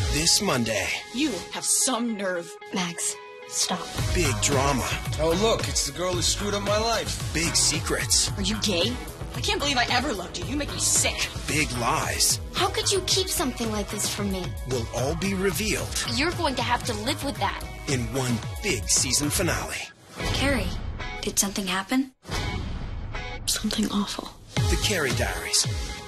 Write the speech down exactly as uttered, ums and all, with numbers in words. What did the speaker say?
This Monday. You have some nerve. Max, stop. Big drama. Oh, look, it's the girl who screwed up my life. Big secrets. Are you gay? I can't believe I ever loved you. You make me sick. Big lies. How could you keep something like this from me? Will all be revealed You're going to have to live with that. in one big season finale. Carrie, did something happen? Something awful. The Carrie Diaries.